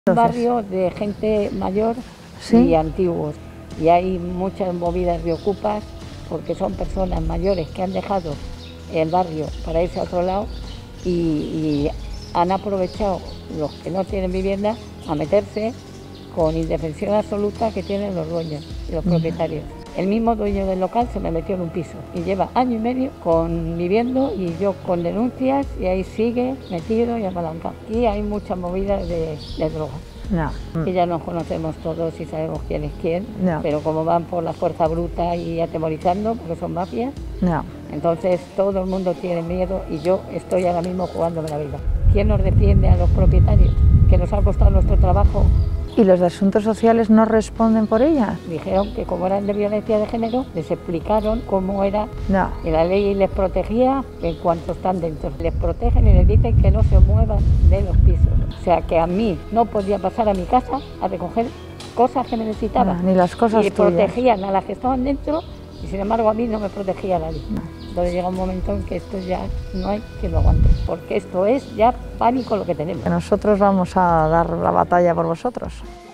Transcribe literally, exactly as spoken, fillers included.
Un Entonces, barrio de gente mayor ¿sí? y antiguos, y hay muchas movidas de ocupas porque son personas mayores que han dejado el barrio para irse a otro lado y, y han aprovechado los que no tienen vivienda a meterse con indefensión absoluta que tienen los dueños y los propietarios. El mismo dueño del local se me metió en un piso y lleva año y medio con viviendo y yo con denuncias y ahí sigue metido y apalancado. Aquí hay muchas movidas de, de droga. No. Y ya nos conocemos todos y sabemos quién es quién, No. pero como van por la fuerza bruta y atemorizando, porque son mafias, No. entonces todo el mundo tiene miedo y yo estoy ahora mismo jugándome la vida. ¿Quién nos defiende a los propietarios? Que nos ha costado nuestro trabajo. ¿Y los de asuntos sociales no responden por ellas? Dijeron que como eran de violencia de género, les explicaron cómo era, No. que la ley les protegía en cuanto están dentro. Les protegen y les dicen que no se muevan de los pisos. O sea que a mí no podía pasar a mi casa a recoger cosas que me necesitaba. No, ni las cosas y tuyas. protegían a las que estaban dentro y sin embargo a mí no me protegía nadie. No. Entonces llega un momento en que esto ya no hay quien lo aguante, porque esto es ya pánico lo que tenemos. Que nosotros vamos a dar la batalla por vosotros.